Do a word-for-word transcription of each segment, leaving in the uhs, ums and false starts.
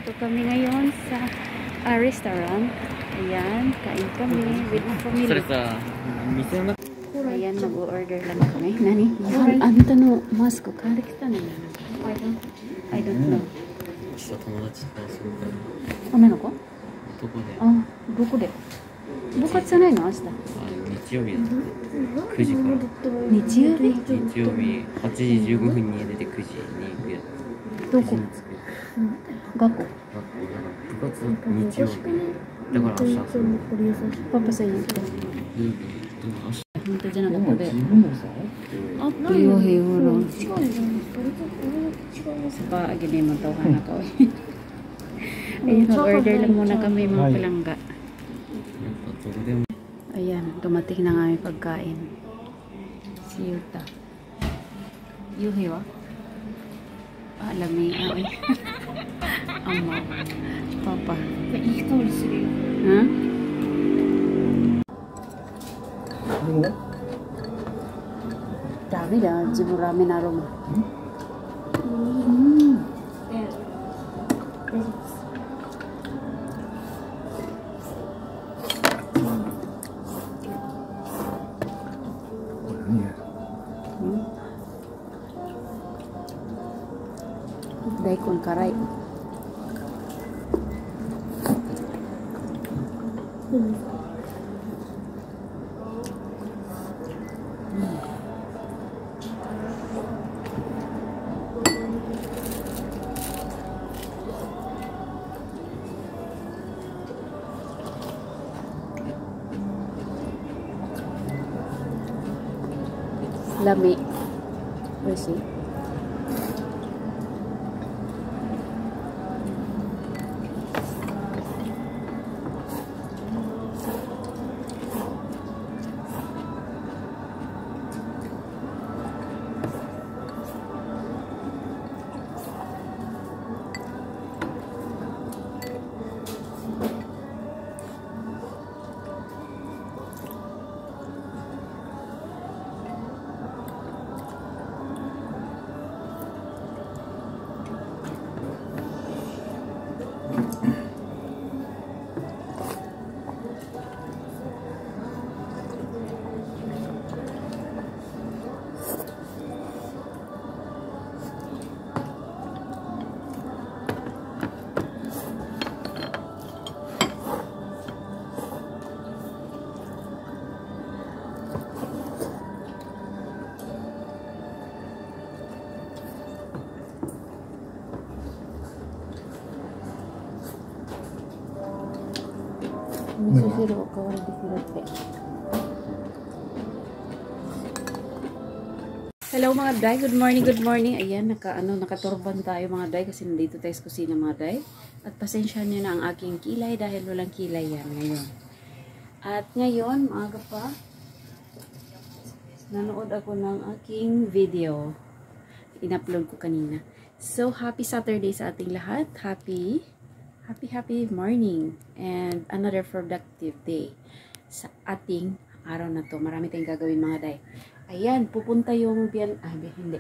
Nandito kami ngayon sa uh, restaurant. Ayan, kain kami with my family. Ayan, mag-order lang kami. Nani? Yan, anta no, mask ko. Kanda kita na yan. I don't, I don't know. 女の子？ どこで？ あ、どこで？部活じゃないの明日？ 日曜日だって。くじから。 日曜日？ 日曜日はちじじゅうごふんに出てくじに行くやつ。 どこ？学校？ 学校だから部活日曜日。だから明日遊ぶ。 パパさん言って。本当じゃなかったで。あ、iyo hero. Saka gini mo daw kana ko. Ayun, order lang muna kami mga palangga. Ayan, dumating na nga yung pagkain. Si Yuta. Yuhi wa? Ah, lami. Ay. Ama. Papa. Ha? Dami dah, jibu ramen aroma. Hmm. Daikon karai. Hmm. Lami. Where's he? Misosiro o kawal di sirote. Hello mga day, good morning, good morning. Ayan, naka, ano, nakaturban tayo mga day kasi nandito tayo sa kusina mga day. At pasensya nyo na ang aking kilay dahil walang kilay yan ngayon. At ngayon, maaga pa, nanood ako ng aking video. In-upload ko kanina. So, happy Saturday sa ating lahat. Happy Happy, happy morning and another productive day sa ating araw na to. Marami tayong gagawin mga day. Ayan, pupunta yung biyan, ah, hindi.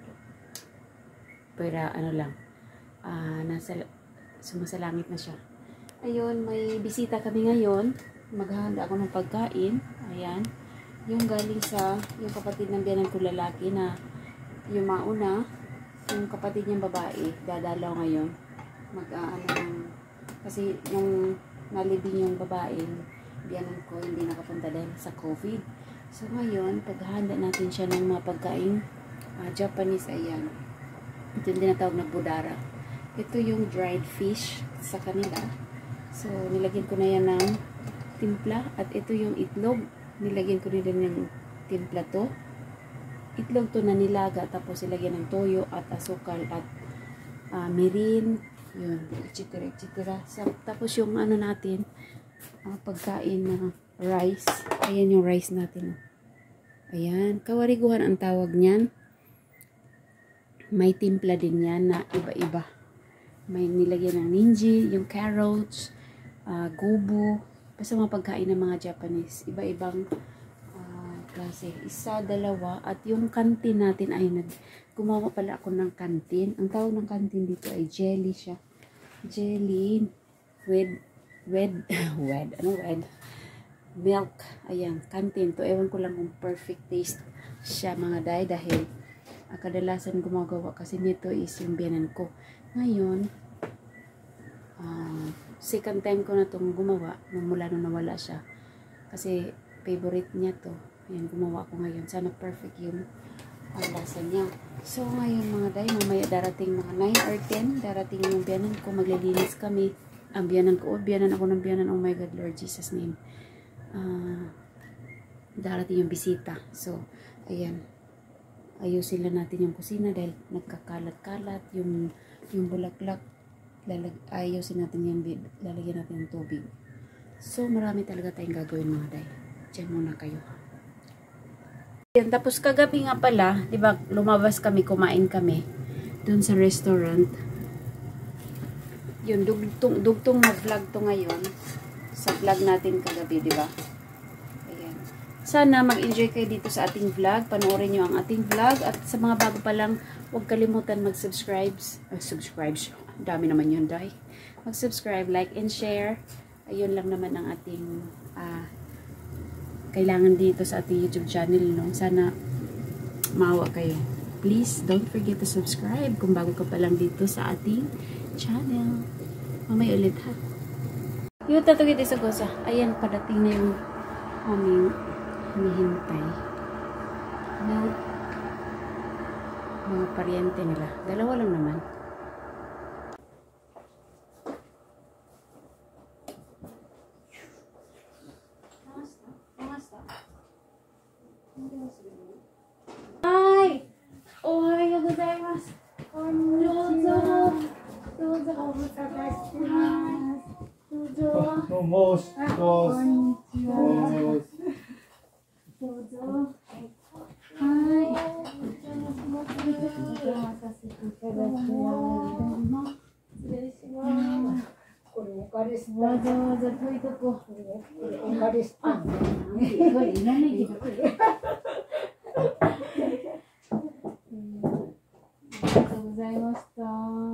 Pero ano lang, uh, nasa, sumasalangit na siya. Ayun, may bisita kami ngayon. Maghahanda ako ng pagkain. Ayan, yung galing sa, yung kapatid ng biyanan ko lalaki na yung mauna, yung kapatid niyang babae, dadalaw ngayon. Mag-aano uh, kasi nung nalibing yung babae biyanan ko hindi nakapunta dahil sa COVID. So ngayon paghahanda natin siya ng mga pagkain uh, Japanese. Ayan, ito yung tinatawag na budara. Ito yung dried fish sa kanila, so nilagyan ko na yan ng timpla. At ito yung itlog, nilagyan ko nila ng timpla to. Itlog to na nilaga, tapos ilagyan ng toyo at asukal at uh, mirin, yun, etcetera etcetera. Tapos yung ano natin, uh, pagkain na rice. Ayan yung rice natin. Ayan, kawariguhan ang tawag niyan. May timpla din yan na iba-iba. May nilagyan ng ninji, yung carrots, uh, gobo. Basta mga pagkain ng mga Japanese. Iba-ibang klase. Isa, dalawa. At yung kantin natin ay nag gumawa pala ako ng kantin. Ang tawag ng kantin dito ay jelly siya. jelly with with with ano with milk. Ayan, kantin to. Ewan ko lang kung perfect taste siya mga day dahil uh, kadalasan gumagawa kasi nito is yung biyanan ko. Ngayon, uh, second time ko na itong gumawa nung mula nung nawala siya. Kasi favorite niya to. Ayan, gumawa ko ngayon. Sana perfect yung uh, lasa niya. So, ngayon mga day, mamaya darating mga nine or ten. Darating yung biyanan ko. Maglilinis kami. Ang biyanan ko. Oh, biyanan ako ng biyanan. Oh my God, Lord Jesus name. Uh, darating yung bisita. So, ayan. Ayusin lang natin yung kusina dahil nagkakalat-kalat. Yung, yung bulaklak. Lalag, ayusin natin yung lalagyan natin ng tubig. So, marami talaga tayong gagawin mga day. Diyan muna kayo. Yan, tapos kagabi nga pala, di ba, lumabas kami, kumain kami dun sa restaurant. Yun, dugtong, dugtong na vlog to ngayon. Sa vlog natin kagabi, di ba? Ayan. Sana mag-enjoy kayo dito sa ating vlog. Panoorin nyo ang ating vlog. At sa mga bago pa lang, huwag kalimutan mag-subscribe. Uh, subscribe. Dami naman yun, day. Mag-subscribe, like, and share. Ayun lang naman ang ating uh, kailangan dito sa ating YouTube channel, no? Sana maawa kayo. Please, don't forget to subscribe kung bago ka pa lang dito sa ating channel. Mamay ulit, ha? Yung tatugid isa ko sa, ayan, padating na yung aming hinihintay na mga paryente nila. Dalawa lang naman. Hi! Ohayo gozaimasu. Dozo. Dozo. どうも、どうも、 どうぞ。はい。お待たせいただきます。失礼します。 これお借りしわざわざ遠いとこ。 お借りしたんで。 これいらないけど。ありがとうございました。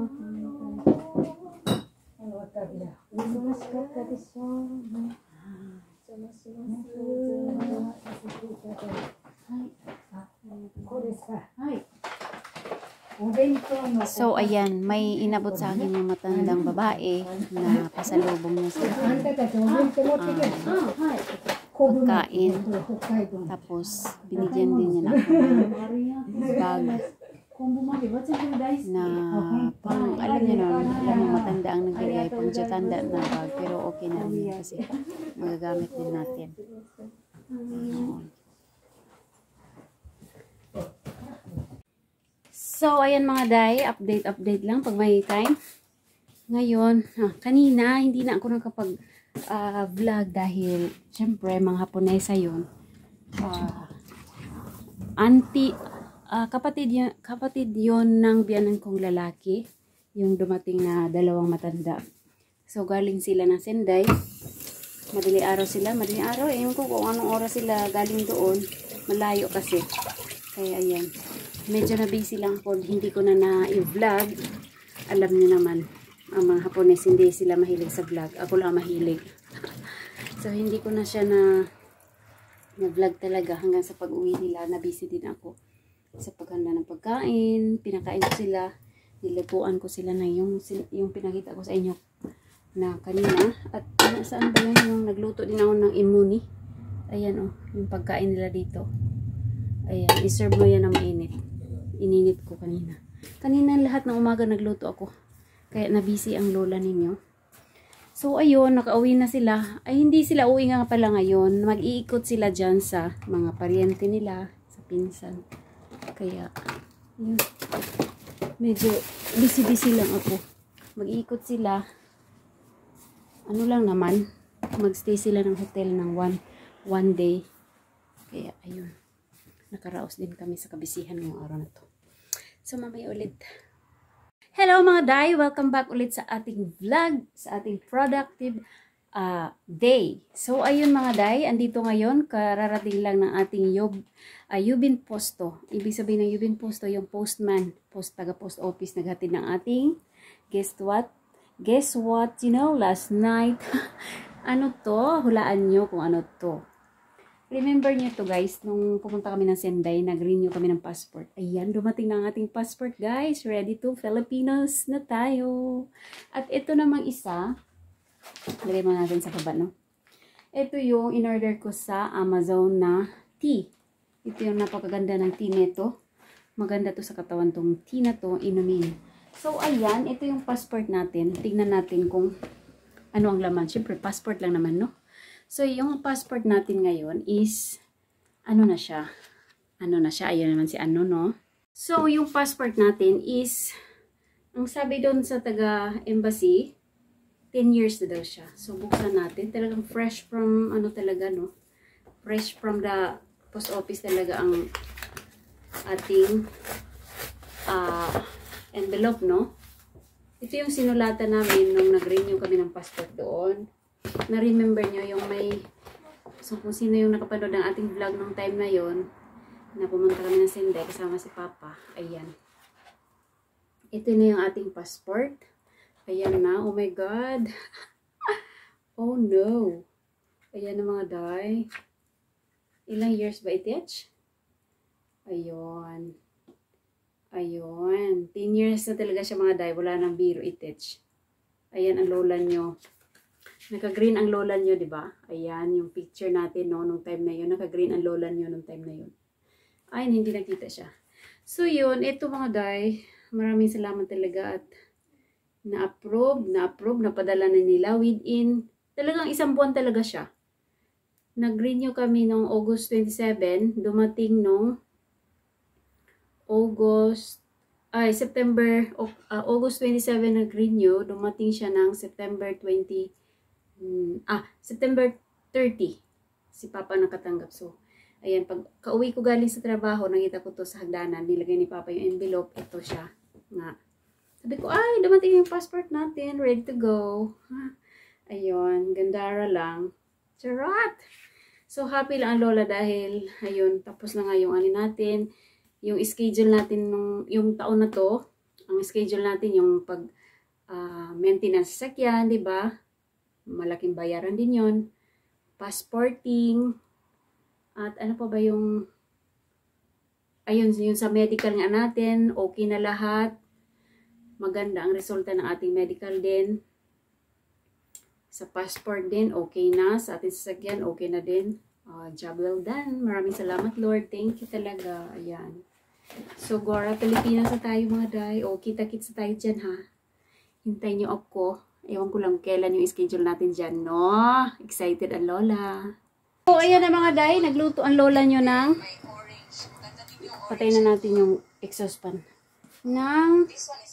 忙しかったでしょうね。お邪魔します。はい。 これさ、 はい。 お弁当の。 So, ayan, may inabot sa akin ng matandang babae na pasalubong niya sa akin. Uh, pagkain. Tapos, binigyan din niya na ako ng bag na pang, alam niyo nun, alam mo matanda ang nagbigay, pang tanda na bag, pero okay na rin kasi magagamit din natin. Ayan. So, ayan mga day, update, update lang pag may time. Ngayon, ah, kanina, hindi na ako nakapag uh, vlog dahil, syempre, mga Haponesa yun. Uh, auntie, uh, kapatid, yun, kapatid yun ng biyanan kong lalaki, yung dumating na dalawang matanda. So, galing sila ng Senday. Madali araw sila, madali araw. Ewan ko kung anong oras sila galing doon. Malayo kasi. Kaya, ayan. Medyo na busy lang ako, hindi ko na na-vlog. Alam niyo naman, ang mga Hapones, hindi sila mahilig sa vlog. Ako lang mahilig. So, hindi ko na siya na na-vlog talaga hanggang sa pag-uwi nila. Na-busy din ako sa paghanda ng pagkain. Pinakain ko sila. Nilutuan ko sila na yung, yung pinakita ko sa inyo na kanina. At saan ba yun? Yung nagluto din ako ng imuni. Ayan o, oh, yung pagkain nila dito. Ayan, iserve mo yan na mainit. Ininit ko kanina. Kanina lahat ng umaga nagluto ako. Kaya na-busy ang lola ninyo. So, ayun, nakauwi na sila. Ay, hindi sila uwi nga pala ngayon. Mag-iikot sila dyan sa mga paryente nila, sa pinsan. Kaya, yun. Medyo busy-busy lang ako. Mag-iikot sila. Ano lang naman, magstay sila ng hotel ng one, one day. Kaya, ayun. Nakaraos din kami sa kabisihan ngayong araw na to. So, mamaya ulit. Hello mga day! Welcome back ulit sa ating vlog, sa ating productive uh, day. So, ayun mga day, andito ngayon, kararating lang ng ating Yub, uh, Yubin Posto. Ibig sabihin ng Yubin Posto, yung postman, post, taga-post office, naghatid ng ating, guess what? Guess what? You know, last night, ano to? Hulaan nyo kung ano to. Remember nyo to guys, nung pumunta kami ng Sendai, nag-renew kami ng passport. Ayan, dumating na ang ating passport guys. Ready to Filipinos na tayo. At ito namang isa, lagay mo natin sa baba, no? Ito yung in-order ko sa Amazon na tea. Ito yung napakaganda ng tea nito. Maganda to sa katawan tong tea na to, inumin. So, ayan, ito yung passport natin. Tingnan natin kung ano ang laman. Siyempre, passport lang naman, no? So, yung passport natin ngayon is, ano na siya? Ano na siya? Ayan naman si ano, no? So, yung passport natin is, ang sabi doon sa taga-embassy, ten years na daw siya. So, buksan natin. Talagang fresh from, ano talaga, no? Fresh from the post office talaga ang ating uh, envelope, no? Ito yung sinulatan namin nung nag-renew kami ng passport doon. Na-remember nyo yung may, so kung sino yung nakapanood ng ating vlog nung time na yon na pumunta kami ng Sendai kasama si Papa. Ayan. Ito na yung ating passport. Ayan na. Oh my God. Oh no. Ayan na mga day. Ilang years ba itich? Ayun. Ayun. ten years na talaga siya mga day. Wala nang biro itich. Ayan ang lola nyo. Naka-green ang lola nyo, di ba? Ayan, yung picture natin, no, nung time na yun. Naka-green ang lola nyo nung time na yun. Ay, hindi nakita siya. So, yun. Ito mga day. Maraming salamat talaga at na-approve, na-approve, napadala na nila within, talagang isang buwan talaga siya. Nag-renew kami noong August twenty-seven. Dumating nung August, ay, September, uh, August twenty-seven nag-renew. Dumating siya ng September twenty, Hmm, ah, September thirty, si Papa nakatanggap. So, ayan, pag kauwi ko galing sa trabaho, nakita ko to sa hagdanan, nilagay ni Papa yung envelope, ito siya, nga. Sabi ko, ay, dumating yung passport natin, ready to go. Ha? Ayun, gandara lang. Charot! So, happy lang ang lola dahil, ayun, tapos na nga yung ano natin, yung schedule natin, nung, yung taon na to, ang schedule natin, yung pag, uh, maintenance sakyan, di ba? Malaking bayaran din yon, passporting, at ano pa ba yung, ayun, yun sa medical nga natin, okay na lahat, maganda ang resulta ng ating medical din, sa passport din, okay na, sa ating sasakyan, okay na din, uh, job well done, maraming salamat Lord, thank you talaga, ayan. So, Gora, Pilipinas na tayo mga day, o kita-kits tayo dyan ha, hintay nyo ako. Ewan ko lang kailan yung schedule natin dyan, no? Excited ang lola. So, ayan na mga day. Nagluto ang lola nyo ng... Patay na natin yung exhaust fan. Ng...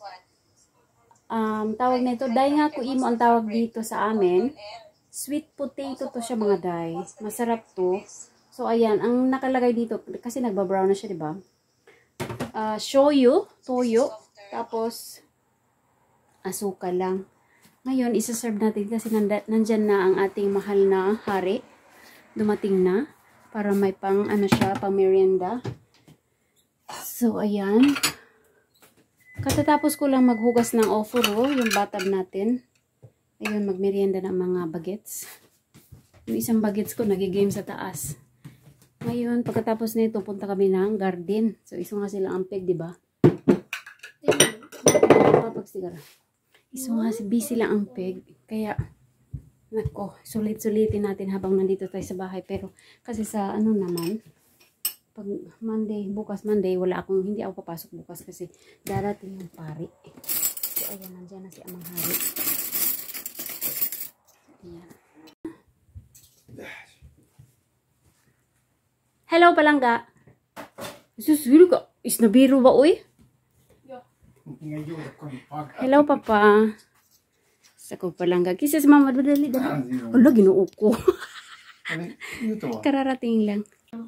Um, tawag na ito. Day nga ko imo ang tawag dito sa amin. Sweet potato to siya mga day. Masarap to. So, ayan. Ang nakalagay dito, kasi nagbabrown na siya, diba? Uh, shoyu. Toyo. Tapos, asukal lang. Ngayon, isa-serve natin kasi nandyan na ang ating mahal na hari. Dumating na. Para may pang, ano siya, pang merienda. So, ayan. Katatapos ko lang maghugas ng ofuro, yung batab natin. Ayun, magmerienda ng mga bagets. Yung isang bagets ko, nagigame sa taas. Ngayon, pagkatapos nito, punta kami ng garden. So, iso nga sila ampeg, di ba? Papagsigara. Iso nga si busy lang ang peg. Kaya, nako, sulit-sulitin natin habang nandito tayo sa bahay. Pero, kasi sa ano naman, pag Monday, bukas Monday, wala akong, hindi ako papasok bukas kasi darating yung pari. So, ayan, nandyan na si Amang Hari. Ayan. Hello, palangga. Susuro ka. Is na biro ba, uy? Hello, Papa. Sako palangga. Kisses, mama. Dali, dali. Wala, ginuo ko. Kararating lang.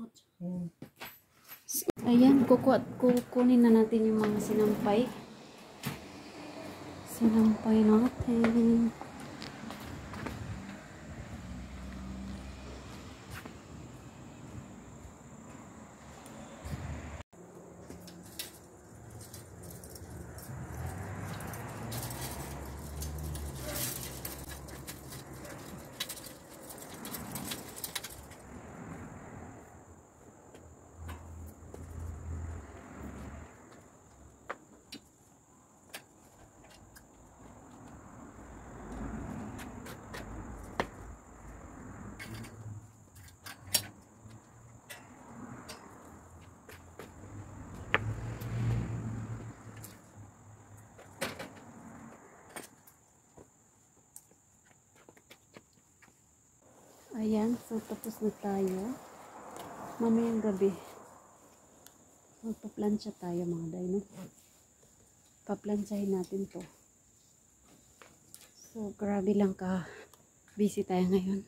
Ayan, kukunin na natin yung mga sinampay. Sinampay natin. Ayan, so tapos na tayo. Mamayang gabi, magpa-plancha tayo mga day, no? Pa-planchahin natin to. So, grabe lang ka. Busy tayo ngayon.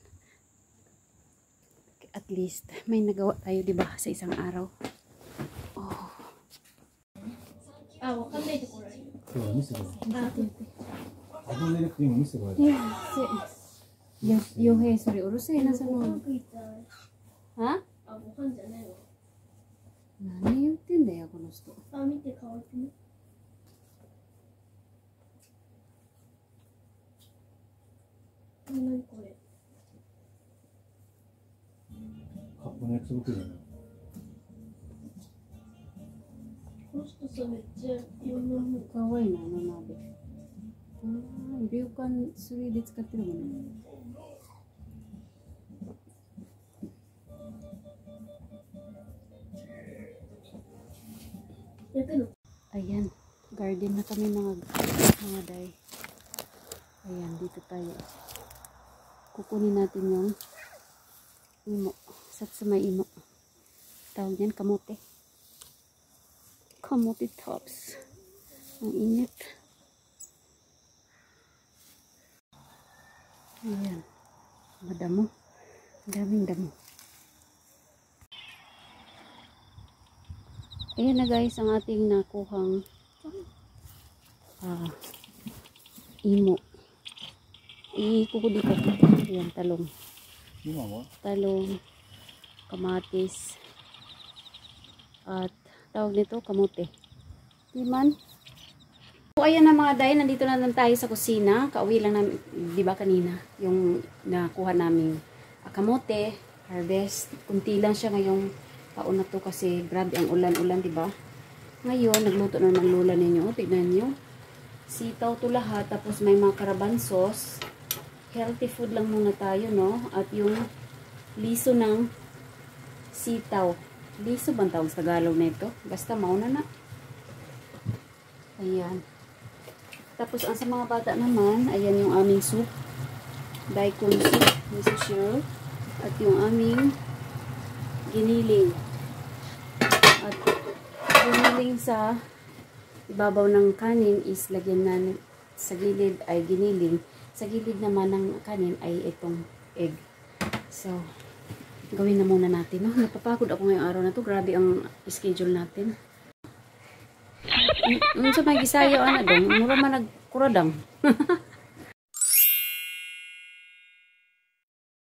At least, may nagawa tayo, di ba, sa isang araw. Oh. Ah, わかんないところあるよ。 今日は見せてもらう。 あ、 あごめんなくて今見せてもらう。 Yeah, si, yes, yohe, sorry, urusay na sa ご mga. 飯食いたい。 Ha? あ、ご飯じゃないの。 Nani言ってんだよ、この人。 あ、見て乾いてね。なにこれ。 カップの約束じゃない。 この人さ、めっちゃいろんなもの。 かわいいな、あの鍋。ああ、旅館それで使ってるもんね。 やけど、 Ayan, garden na kami mga mga day. Ayan, dito tayo. Kukunin natin yung imo. Satsuma imo. Tawag yan, kamote. Kamote tops. Ang init. Ayan. Madamo. Daming damo. Ayan na guys, ang ating nakuhang uh, imo. Ikukulit ko. Ayan, talong. 今は Talong, kamatis, at tawag nito, kamote. Liman. So, ayan na mga day, nandito na lang tayo sa kusina. Kauwi lang namin, di ba kanina, yung nakuha naming uh, kamote, harvest. Kunti lang siya ngayong taon na to kasi grabe ang ulan-ulan, di ba? Ngayon, nagluto na ng lula ninyo. Tignan nyo. Sitaw to lahat, tapos may mga karaban sauce. Healthy food lang muna tayo, no? At yung liso ng sitaw. Liso bang tawag sa Tagalog na ito? Basta mauna na. Ayan. Tapos ang sa mga bata naman, ayan yung aming soup. Daikon soup, miso shiro. At yung aming giniling. At giniling sa ibabaw ng kanin is lagyan na sa gilid ay giniling. Sa gilid naman ng kanin ay itong egg. So, gawin na muna natin. No? Napapagod ako ngayong araw na to. Grabe ang schedule natin. Nung sa may gisayo, ano dong, mura man nagkuradang.